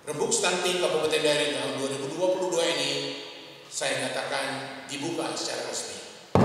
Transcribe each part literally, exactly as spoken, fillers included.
Rembuk Stunting Kabupaten Dairi tahun dua ribu dua puluh dua ini saya nyatakan dibuka secara resmi.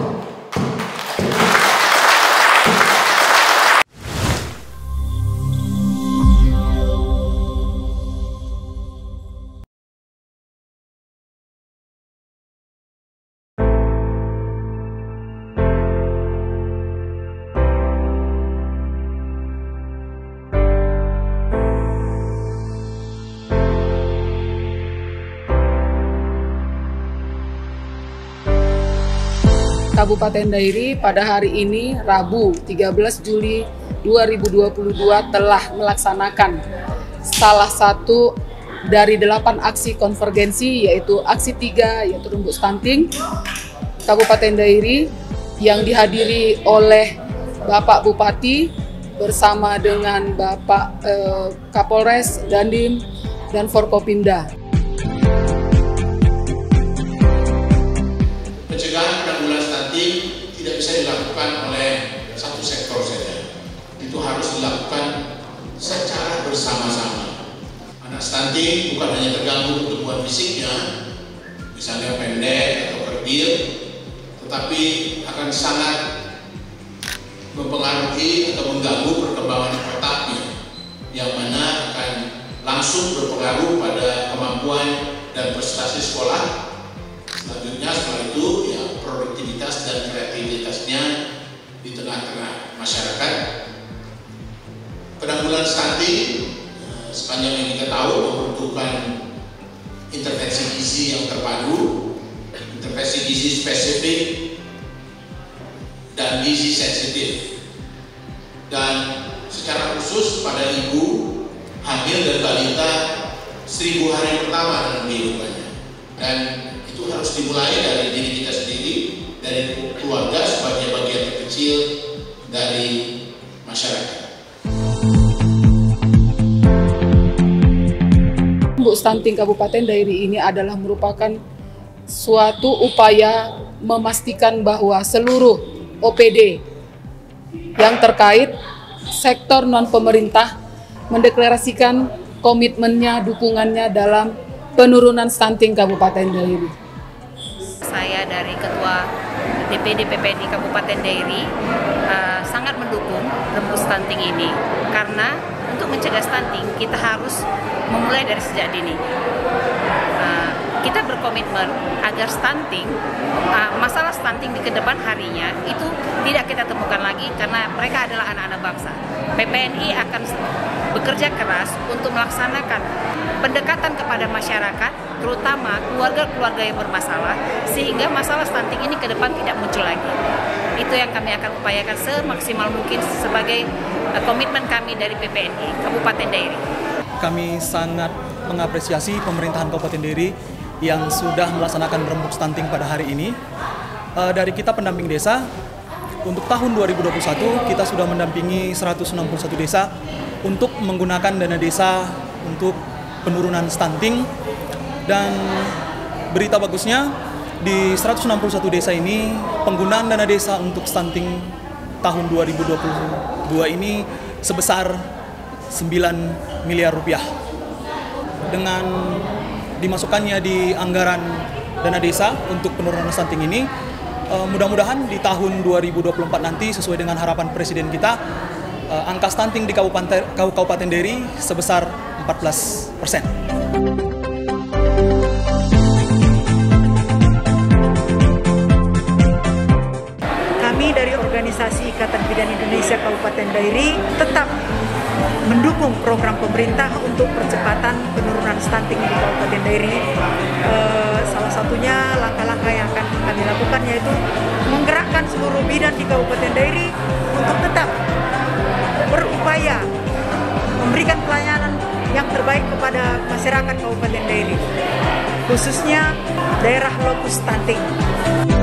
Kabupaten Dairi pada hari ini Rabu tiga belas Juli dua ribu dua puluh dua telah melaksanakan salah satu dari delapan aksi konvergensi, yaitu aksi tiga yaitu Rembuk Stunting Kabupaten Dairi yang dihadiri oleh Bapak Bupati bersama dengan Bapak eh, Kapolres, Dandim, dan Forkopimda. Pencegahan penanggulangan stunting tidak bisa dilakukan oleh satu sektor saja. Itu harus dilakukan secara bersama-sama. Anak stunting bukan hanya terganggu pertumbuhan fisiknya, misalnya pendek atau kerdil, tetapi akan sangat mempengaruhi atau mengganggu perkembangan otaknya, yang mana akan langsung berpengaruh pada kemampuan dan prestasi sekolah. Selanjutnya setelah itu ya produktivitas dan kreativitasnya di tengah-tengah masyarakat. Penanggulangan stunting sepanjang yang kita tahu membutuhkan intervensi gizi yang terpadu, intervensi gizi spesifik, dan gizi sensitif. Dan secara khusus pada ibu hamil dan balita seribu hari pertama dalam kehidupannya. Dan itu harus dimulai dari diri kita sendiri, dari keluarga sebagai bagian terkecil dari masyarakat. Rembuk Stunting Kabupaten Dairi ini adalah merupakan suatu upaya memastikan bahwa seluruh O P D yang terkait sektor non-pemerintah mendeklarasikan komitmennya, dukungannya dalam penurunan stunting Kabupaten Dairi. Saya dari Ketua D P D P P N I Kabupaten Dairi uh, sangat mendukung Rembuk Stunting ini, karena untuk mencegah stunting kita harus memulai dari sejak dini. Uh, kita berkomitmen agar stunting, uh, masalah stunting di kedepan harinya itu tidak kita temukan lagi, karena mereka adalah anak-anak bangsa. P P N I akan bekerja keras untuk melaksanakan pendekatan kepada masyarakat, terutama keluarga-keluarga yang bermasalah, sehingga masalah stunting ini ke depan tidak muncul lagi. Itu yang kami akan upayakan semaksimal mungkin sebagai uh, komitmen kami dari P P N I Kabupaten Dairi. Kami sangat mengapresiasi pemerintahan Kabupaten Dairi yang sudah melaksanakan Rembuk Stunting pada hari ini. Uh, dari kita pendamping desa, untuk tahun dua ribu dua puluh satu kita sudah mendampingi seratus enam puluh satu desa untuk menggunakan dana desa untuk penurunan stunting. Dan berita bagusnya, di seratus enam puluh satu desa ini penggunaan dana desa untuk stunting tahun dua ribu dua puluh dua ini sebesar sembilan miliar rupiah. Dengan dimasukkannya di anggaran dana desa untuk penurunan stunting ini, mudah-mudahan di tahun dua ribu dua puluh empat nanti sesuai dengan harapan Presiden kita, angka stunting di Kabupaten, Kabupaten Dairi sebesar empat belas persen. Kami dari Organisasi Ikatan Bidan Indonesia Kabupaten Dairi tetap mendukung program pemerintah untuk percepatan penurunan stunting di Kabupaten Dairi. E, salah satunya langkah-langkah yang akan kami lakukan yaitu menggerakkan seluruh bidan di Kabupaten Dairi untuk tetap berupaya memberikan pelayanan yang terbaik kepada masyarakat Kabupaten Dairi, khususnya daerah lokus stunting.